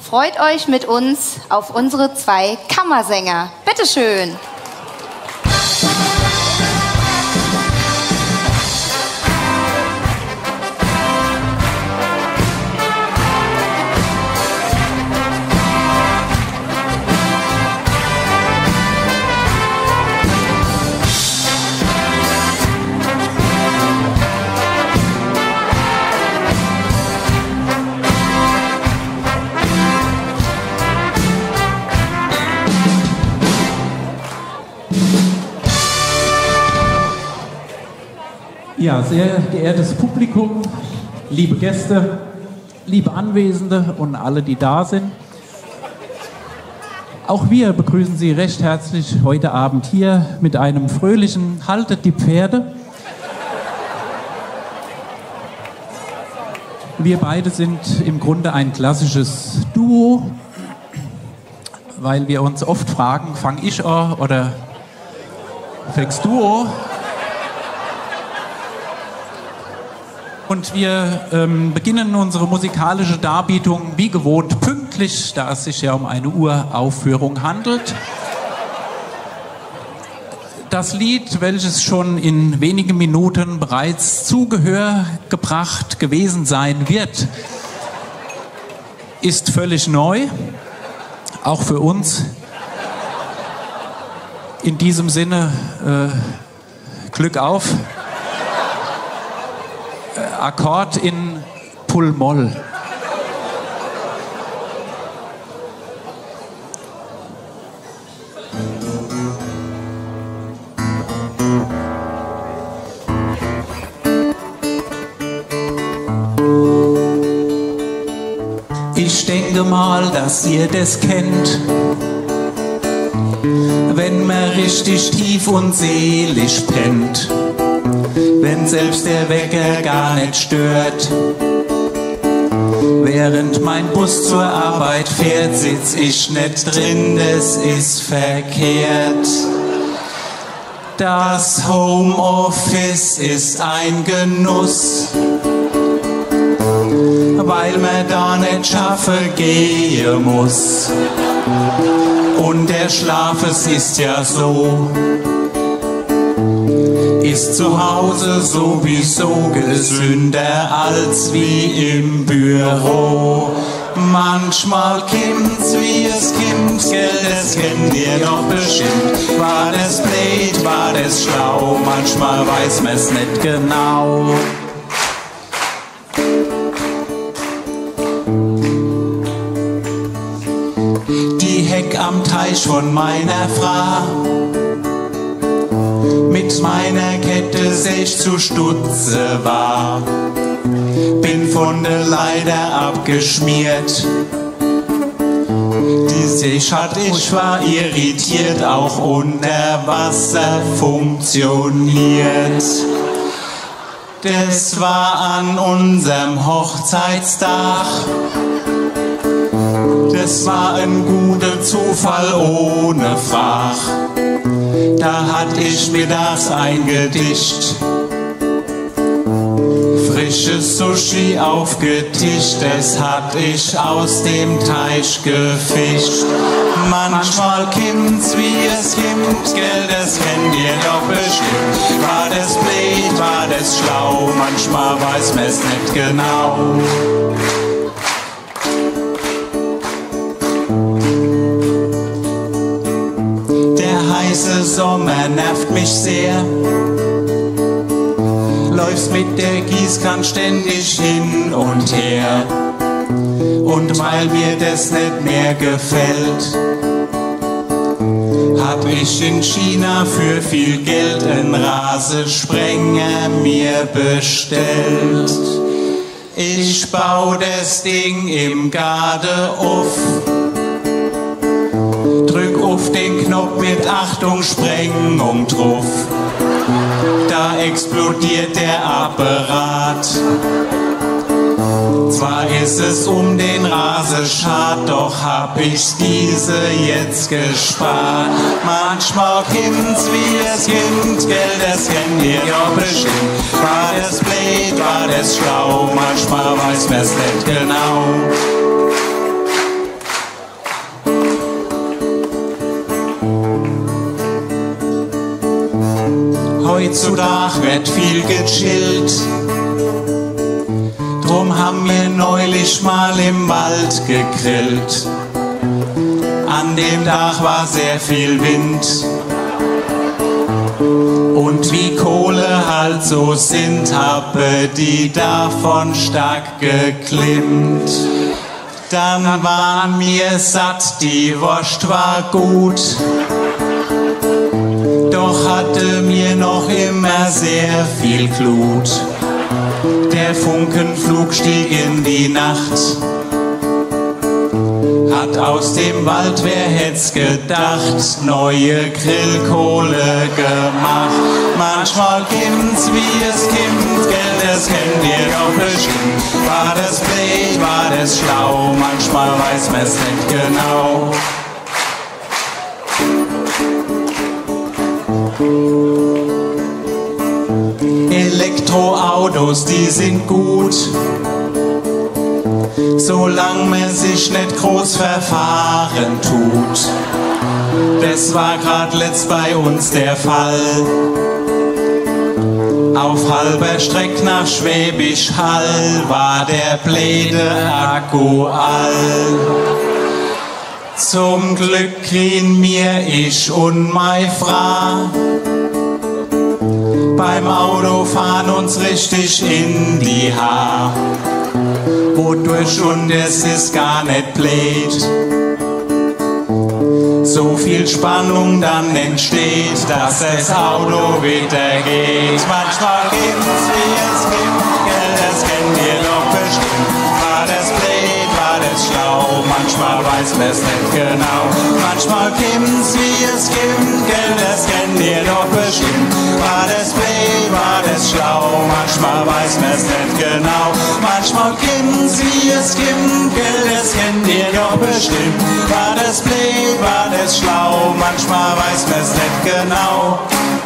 freut euch mit uns auf unsere 2 Kammersänger. Bitteschön. Ja, sehr geehrtes Publikum, liebe Gäste, liebe Anwesende und alle, die da sind. Auch wir begrüßen Sie recht herzlich heute Abend hier mit einem fröhlichen Haltet die Pferde. Wir beide sind im Grunde ein klassisches Duo, weil wir uns oft fragen, fang ich an oder fängst du an? Und wir beginnen unsere musikalische Darbietung wie gewohnt pünktlich, da es sich ja um eine Uraufführung handelt. Das Lied, welches schon in wenigen Minuten bereits zu Gehör gebracht gewesen sein wird, ist völlig neu, auch für uns. In diesem Sinne, Glück auf. Akkord in Pull-Moll. Ich denke mal, dass ihr das kennt, wenn man richtig tief und seelisch pennt. Wenn selbst der Wecker gar nicht stört. Während mein Bus zur Arbeit fährt, sitz ich nicht drin, das ist verkehrt. Das Homeoffice ist ein Genuss, weil man da nicht schaffen gehen muss. Und der Schlaf, es ist ja so, ist zu Hause sowieso gesünder als wie im Büro. Manchmal kimmt's wie es kimmt, gell, das kennt ihr doch bestimmt. War das blöd, war das schlau, manchmal weiß man's nicht genau. Die Heck am Teich von meiner Frau, mit meiner Kette sech zu Stutze war, bin von der Leiter abgeschmiert. Die Seeschat, ich war irritiert, auch unter Wasser funktioniert. Das war an unserem Hochzeitstag. Das war ein guter Zufall ohne Fach. Da hatt ich mittags ein Gedicht, frisches Sushi aufgetischt, das hatt ich aus dem Teich gefischt. Manchmal kimmt's wie es kimmt, gell, das kennt ihr doch bestimmt. War das blöd, war das schlau, manchmal weiß man's nicht genau. Der Sommer nervt mich sehr, läufst mit der Gießkanne ständig hin und her. Und weil mir das nicht mehr gefällt, hab ich in China für viel Geld einen Rasensprenger mir bestellt. Ich bau das Ding im Garten auf, drück auf den Knopf mit Achtung, Sprengung drauf. Da explodiert der Apparat. Zwar ist es um den Rasen schad, doch hab ich diese jetzt gespart. Manchmal kimmt's wie es kimmt, gell, das kennt ihr ja bestimmt. War das blöd, war das schlau, manchmal weiß man's nicht genau. Heutzutage wird viel gechillt. Drum haben wir neulich mal im Wald gegrillt. An dem Tag war sehr viel Wind. Und wie Kohle halt so sind, habe die davon stark geklimmt. Dann waren wir satt, die Wurst war gut. Doch hatte mir noch immer sehr viel Glut. Der Funkenflug stieg in die Nacht. Hat aus dem Wald, wer hätt's gedacht, neue Grillkohle gemacht. Manchmal kimmt's, wie es kimmt, gell, das kennt ihr doch bestimmt. War das blöd, war das schlau, manchmal weiß man's nicht genau. Elektroautos, die sind gut, solang man sich nicht groß verfahren tut. Das war grad letzt bei uns der Fall. Auf halber Strecke nach Schwäbisch Hall war der bläde Akku all. Zum Glück kriegen mir ich und mei Frau beim Autofahren uns richtig in die Haar. Wodurch und es ist gar nicht blöd, so viel Spannung dann entsteht, dass das Auto wieder geht. Manchmal gibt's, wie es gibt, gell, das kennt ihr doch bestimmt. War das blöd, war das schlau, manchmal weiß man's nicht genau. Manchmal gibt's, wie es gibt, gell, das kennt ihr doch bestimmt. War das blöd, war das schlau, manchmal weiß man's nicht genau. Manchmal gibt's, wie es gibt, gell, das kennt ihr doch bestimmt. War das blöd, war das schlau, manchmal weiß man's nicht genau.